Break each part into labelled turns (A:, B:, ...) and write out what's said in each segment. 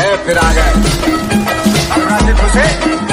A: फिर आ गए खुशे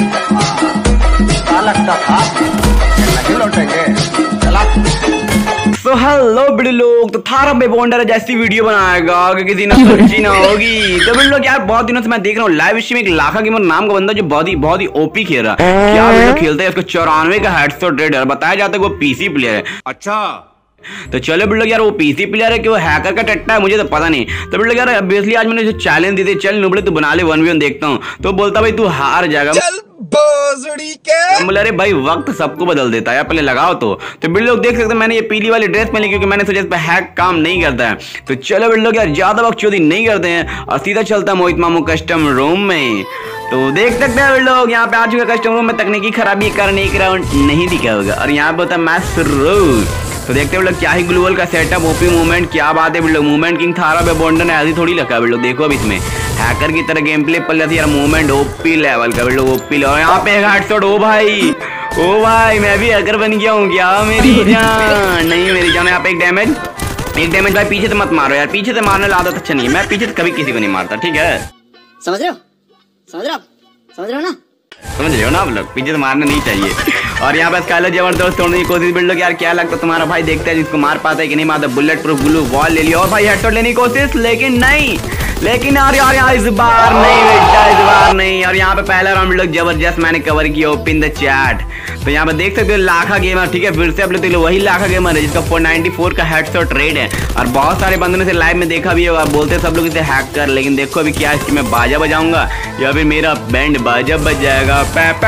A: क्या लगता था नहीं लौटेंगे। चला
B: तो हेलो बड़े लोग, तो थारा बेबोंडर जैसी वीडियो बनाएगा कि किसी ने सोची ना होगी। तो बड़े लोग यार बहुत दिनों से मैं देख रहा हूँ लाइव स्ट्रीम एक लाखा गेमर नाम का बंदा जो बहुत ही ओपी खेल रहा है। क्या बड़े लोग खेलते हैं, इसको 94 का हेडशॉट रेट है, बताया जाता है वो पीसी प्लेयर है।
A: अच्छा
B: तो चलो बड़े लोग यार वो पीसी प्लेयर है कि वो हैकर का टट्टा है मुझे तो पता नहीं। तो बड़े लोग यार ऑब्वियसली आज मैंने जो चैलेंज दी थी, चल नुबड़े तू बना ले 1v1 देखता हूँ। तो बोलता भाई तू हार जाएगा। बोले अरे भाई वक्त सबको बदल देता है, पहले लगाओ। तो बड़े लोग देख सकते हैं मैंने ये पीली वाली ड्रेस पहनी क्योंकि मैंने सोचा इस पे हैक काम नहीं करता है। तो चलो बड़े लोग यार ज्यादा वक्त चोरी नहीं करते हैं और सीधा चलता है मोहित मामू कस्टम रूम में। तो देख सकते हैं लोग यहाँ पे आ चुके कस्टम रूम में, तकनीकी खराबी कारण एक राउंड नहीं दिखा होगा और यहाँ पे होता है मैच शुरू। तो देखते हैं लोग क्या ही ग्लोबल का सेटअप, ओपी मूवमेंट, क्या बात है लोग। मूवमेंट किंग थारा बेबोंडर ने ऐसी थोड़ी रखा है लोग, देखो अब इसमें हैकर की तरह गेम प्ले पल जाती है यार। मूवमेंट ओपी लेवल का लोग, ओपी लेवल। यहाँ पे हेडशॉट, ओ भाई मैं भी हैकर बन गया हूँ क्या मेरी जान। नहीं मेरी जान, यहाँ पे एक डैमेज भाई। पीछे से मत मारो यार, पीछे से मारने आदत अच्छा नहीं है, मैं पीछे से कभी किसी को नहीं मारता, ठीक है।
C: समझ रहे हो ना
B: समझ रहे हो ना आप लोग, पीछे से मारना नहीं चाहिए। और यहाँ पे स्काइलर जबरदस्त तोड़ने की कोशिश बिल्ड लोग यार। क्या लगता है तुम्हारा भाई, देखते हैं जिसको मार पाता है कि नहीं मारता। बुलेट प्रूफ ब्लू वॉल ले लिया और भाई हेडशॉट लेने की कोशिश, लेकिन नहीं, लेकिन यार इस बार नहीं बेटा, इस बार नहीं। और यहाँ पे पहला राउंड लोग जबरदस्त मैंने कवर किया, ओपन द चैट। तो यहाँ पे देख सकते हो लाखा गेमर, ठीक है, फिर से आप लोग वही लाखा गेमर है जिसका 494 का हेडशॉट रेट है। और बहुत सारे बंदों ने से लाइव में देखा भी होगा, बोलते सब लोग इसे हैक कर। लेकिन देखो अभी क्या इसकी मैं बाजा बजाऊंगा या फिर मेरा बैंड बाजा बज जाएगा।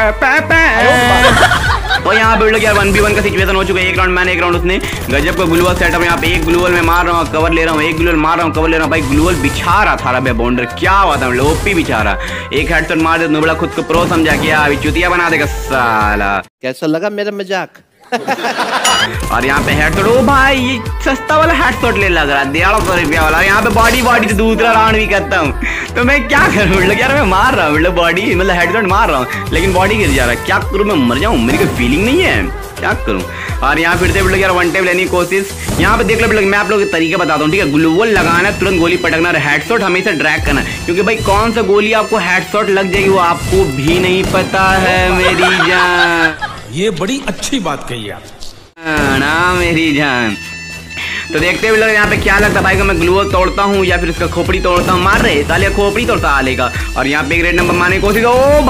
B: तो यहाँ पे लोग यार 1v1 का सिचुएशन हो चुका है। एक राउंड मैंने, एक राउंड उसने। गजब का ग्लूवल सेटअप। यहाँ पे एक ग्लूवल में मार रहा हूँ, कवर ले रहा हूँ, एक ग्लूवल मार रहा हूँ, कवर ले रहा हूँ। भाई ग्लूवल बिछा रहा था बेबोंडर, क्या हुआ था ओपी बिछा रहा। एक हेडशॉट मार दे नुबड़ा खुद को प्रो समझा के अभी चुतिया बना देगा साला।
D: कैसा लगा मेरा मजाक?
B: और यहाँ पे हेडशॉट, ओ भाई ये सस्ता वाला हेडशॉट ले लग रहा है 150 रुपया वाला। यहाँ पे बॉडी से दूसरा राउंड भी करता हूँ। तो मैं क्या करूँ यार, मैं मार रहा हूँ बॉडी, मतलब हेडशॉट मार रहा हूँ लेकिन बॉडी गिर जा रहा है। क्या करूँ, मैं मर जाऊँ, मेरी कोई फीलिंग नहीं है, क्या करूँ। और यहाँ फिर से यार वन टाइम लेने की कोशिश। यहाँ पे देख लो मैं आप लोगों के तरीके बताता हूँ, ठीक है। ग्लूवल लगाना, तुरंत गोली पटकना और हेडशॉट हमेशा ड्रैग करना, क्योंकि भाई कौन सा गोली आपको हेडशॉट लग जाएगी वो आपको भी नहीं पता है मेरी जान।
E: ये बड़ी अच्छी बात कही आप
B: ना मेरी जान। तो देखते हुए लोग यहाँ पे क्या लगता है भाई को, मैं ग्लूवल तोड़ता हूँ या फिर इसका खोपड़ी तोड़ता हूँ। मार रहे साले, खोपड़ी तोड़ता आलेगा। और यहाँ पे एक रेड नंबर मारने की कोशिश, ओ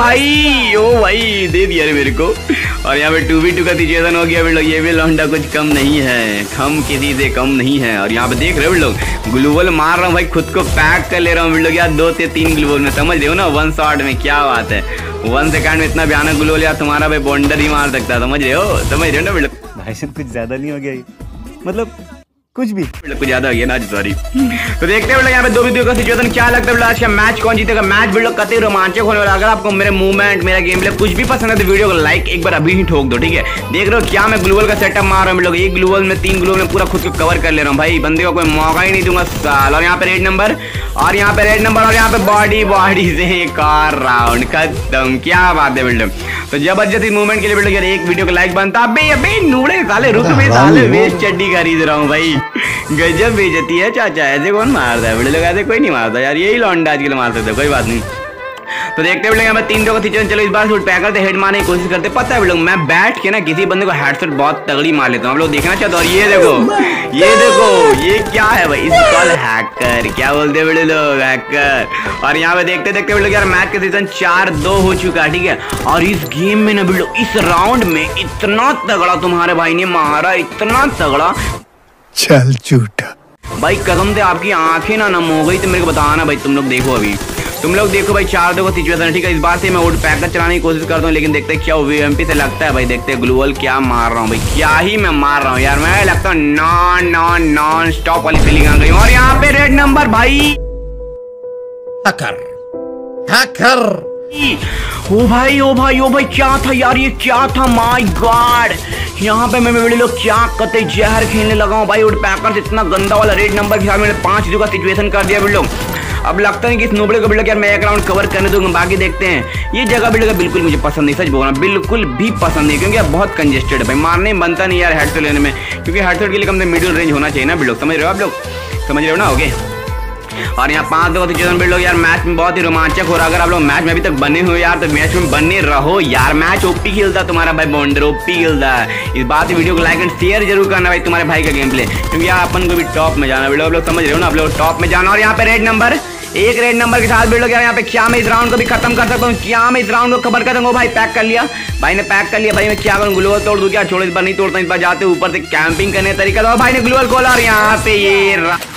B: भाई दे दिया रे मेरे को। और यहाँ पे 2v2 का सिचुएशन हो गया लोग। ये भी लौंडा कुछ कम नहीं है, हम किसी से कम नहीं है। और यहाँ पे देख रहे हो लोग ग्लूवल मार रहा हूँ भाई, खुद को पैक कर ले रहा हूँ लोग यार 2 से 3 ग्लूवल में, समझ रहे हो ना, 1 शॉट में। क्या बात है, 1 सेकंड में इतना भयानक ग्लूवल यार तुम्हारा भाई बॉन्डर ही मार सकता है, समझ रहे हो ना लोग।
F: भाई साहब कुछ ज्यादा नहीं हो गया, मतलब कुछ भी
B: कुछ ज्यादा हो गया ना, सॉरी। तो देखते हैं यहाँ पे 2v2 का सिचुएशन। क्या लगता है आज का मैच कौन जीतेगा। मैच बिल्डो कतई रोमांचक होने वाला। अगर आपको मेरे मूवमेंट, मेरा गेम प्ले कुछ भी पसंद है तो वीडियो को लाइक एक बार अभी ही ठोक दो, ठीक है। देख रहे हो क्या मैं ग्लूवल का सेटअप मार रहा हूँ लोग, एक ग्लूवल में 3 ग्लूवल में पूरा खुद को कवर कर ले रहा हूँ भाई, बंदे को कोई मौका ही नहीं दूंगा साल। और यहाँ पे रेड नंबर, और यहाँ पे रेड नंबर, और यहाँ पे बॉडी से एक और राउंड खत्म। क्या बात है बिल्डर। तो जबरदस्त मूवमेंट के लिए बिल्डर एक वीडियो को लाइक बनता। अबे नूड़े साले रुक में साले वेस्ट चड्डी खरीद रहा हूँ भाई, गजब बेइज्जती है चाचा। ऐसे कौन मारता है बड़े लोग, ऐसे कोई नहीं मारता यार, यही लौंडा आजकल मार सकते, कोई बात नहीं। तो देखते हैं यहाँ पे 3 का सिचुएशन। चलो इस बार शूट पैक करते, हेड मारने की कोशिश करते। पता है लोग मैं बैठ के ना किसी बंदे को हेडशॉट बहुत तगड़ी मार लेता हूँ, आप लोग देखना चाहते हो। और ये देखो ये क्या है भाई, इसको हैकर क्या बोलते हैं बड़े लोग, हैकर। और यहाँ पे देखते देखते लोग यार मैच का सीजन 4-2 हो चुका है, ठीक है। और इस गेम में ना बिल्डो इस राउंड में इतना तगड़ा तुम्हारे भाई ने मारा, इतना तगड़ा,
F: चल झूठा
B: भाई कसम से आपकी आंखें ना नम हो गई। तो मेरे को बताना भाई, तुम लोग देखो अभी, तुम लोग देखो भाई 4-2 का सिचुएशन है, ठीक है। इस बार से मैं वोट पैकर चलाने की कोशिश करता हूँ, लेकिन देखते हैं क्या वीएमपी से लगता है भाई। देखते हैं ग्लूवल क्या मार रहा हूँ भाई, क्या ही मैं मार रहा हूँ यार, मैं लगता हूँ नॉन स्टॉप वाली फीलिंग आ गई। और यहाँ पे रेड नंबर भाई
E: हैकर
B: ओ भाई क्या था यार, ये क्या था, माय गॉड। यहाँ पे मैं वीडियो लोग क्या कतई जहर खेलने लगा हूँ भाई। वुड पैकर से इतना गंदा वाला रेड नंबर के साथ मैंने 5 का सिचुएशन कर दिया वीडियो। अब लगता नहीं कि इस नोबड़े को बिल्डर यार मैं एक राउंड कवर करने दूंगा, बाकी देखते हैं। ये जगह बिल्डर बिल्कुल मुझे पसंद नहीं, सच बोल रहा बिल्कुल भी पसंद नहीं, क्योंकि बहुत कंजेस्टेड है भाई, मारने में बनता नहीं यार हेडशॉट लेने में, क्योंकि हेडशॉट के लिए कम से मिडिल रेंज होना चाहिए ना बिल्डर, समझ रहे हो आप लोग, समझ रहे हो ना, ओके। और यहाँ 5 2 सिचुएशन बिल्ड हो यार। मैच में बहुत ही रोमांचक हो रहा है। अगर आप लोग मैच में अभी तक बने हुए यार तो मैच में बने रहो यार। मैच ओपी खेलता तुम्हारा भाई बॉन्डर, ओपी खेलता है। इस बात वीडियो को लाइक एंड शेयर जरूर करना भाई तुम्हारे भाई का गेम प्ले, क्योंकि यार अपन को भी टॉप में जाना। वीडियो आप लोग समझ रहे हो ना, आप लोग टॉप में जाना। और यहाँ पे रेड नंबर के साथ बिल्ड हो गया। यहाँ पे क्या मैं इस राउंड को भी खत्म कर सकता हूँ? क्या मैं इस राउंड को खबर कर दूंगा? भाई पैक कर लिया, भाई ने पैक कर लिया। भाई मैं क्या करूँ, ग्लोबल तोड़ दूं क्या? छोड़ो, इस बार नहीं तोड़ता। इस बार जाते ऊपर से कैंपिंग करने का तरीका। भाई ने ग्लोबल खोला और यहाँ पे ये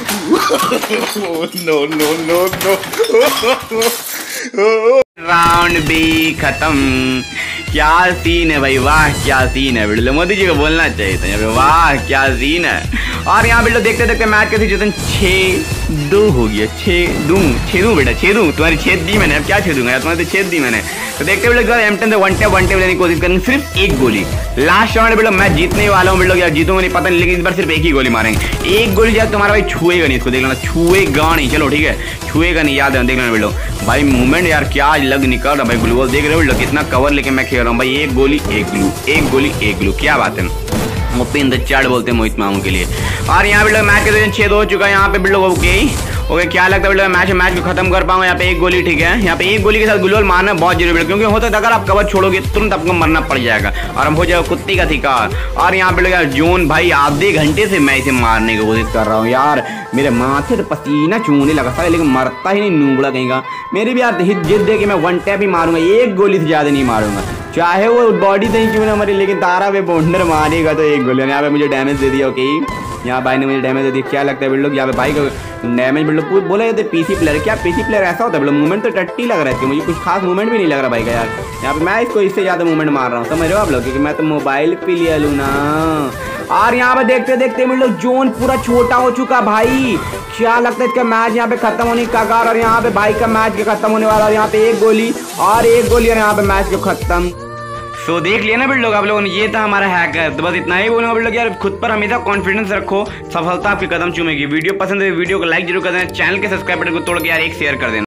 B: राउंड भी खत्म। क्या सीन है भाई, वाह क्या सीन है। बिल्डो मोदी जी को बोलना चाहिए था यहाँ पे, वाह क्या सीन है। और यहाँ बिल्डो देखते देखते मैच का सिचुएशन 6-2 हो गया। 6-2 बेटा 6-2। तुम्हारी छेद दी मैंने, अब क्या छेदूंगा यार, तुम्हारी छेद दी मैंने। तो देखते बिल्डो M10 से 1 लेने की कोशिश करेंगे। सिर्फ एक गोली लास्ट राउंड बिल्डो मैं जीतने वाला हूँ। बिल्डो यार जीतूंगा नहीं पता नहीं, लेकिन इस बार सिर्फ एक ही गोली मारेंगे। एक गोली यार तुम्हारा भाई छुएगा नहीं, इसको देख लेना, छुएगा नहीं। चलो ठीक है, छुएगा नहीं, याद है, देख लेना बिल्डो। भाई मूवमेंट यार क्या लग निकल रहा भाई। ग्लूवल देख रहे हो बिल्डो, कितना कवर लेके मैं खेल रहा हूँ भाई। एक गोली एक ग्लू, एक गोली एक ग्लू, क्या बात है। ओपी इन द चार्ट बोलते हैं मोहित मामू के लिए। और यहाँ बिल्डो मैच के 6-2 हो चुका है। यहाँ पे बिल्डो ओके क्या लगता है बिल्डो मैच को खत्म कर पाऊंगा? यहाँ पे एक गोली, ठीक है। यहाँ पे एक गोली के साथ ग्लोबल मारना बहुत जरूरी है, क्योंकि होता है अगर आप कवर छोड़ोगे तुरंत आपको मरना पड़ जाएगा और हम हो जाएगा कुत्ते का शिकार। और यहाँ पे यार जोन भाई आधे घंटे से मैं इसे मारने की कोशिश कर रहा हूँ यार। मेरे माथे से पसीना चूने लगा था, लेकिन मरता ही नहीं नूबड़ा कहीं का। मेरी भी यार जिद दे कि मैं 1 टैप ही मारूंगा, एक गोली से ज्यादा नहीं मारूंगा, चाहे वो बॉडी से ही क्यों ना मरे, लेकिन तारा पे बॉन्डर मारेगा तो एक गोली। यहाँ पे मुझे डैमेज दे दिया। ओके यहाँ भाई ने मुझे डैमेज दे दिया। क्या लगता है बिल्डो यहाँ पे भाई को डैमेज बिल्डो बोला जाते पीसी प्लेयर? क्या पीसी प्लेयर ऐसा होता है बिल्डो? मूवमेंट तो टट्टी लग रहा है, मुझे कुछ खास मूवमेंट भी नहीं लग रहा भाई का यार। यहाँ पे मैं इसको इससे ज़्यादा मूवमेंट मार रहा हूँ, समझ रहे हो आप लोग, क्योंकि मैं तो मोबाइल पे लिया लूँ ना। और यहाँ पे देखते देखते बिल्डो जोन पूरा छोटा हो चुका भाई। क्या लगता है इसका मैच यहाँ पे खत्म होने का कगार, और यहाँ पे भाई का मैच के खत्म होने वाला। और यहाँ पे एक गोली और एक गोली, और यहाँ पे मैच को खत्म। सो देख लिया ना बिल्डो आप लोगों ने, ये था हमारा हैकर। तो बस इतना ही बोलूंगा बिल्डो यार, खुद पर हमेशा कॉन्फिडेंस रखो, सफलता आपके कदम चूमेगी। वीडियो पसंद है वीडियो को लाइक जरूर कर देना, चैनल के सब्सक्राइब बटन को तोड़ के यार एक शेयर कर देना।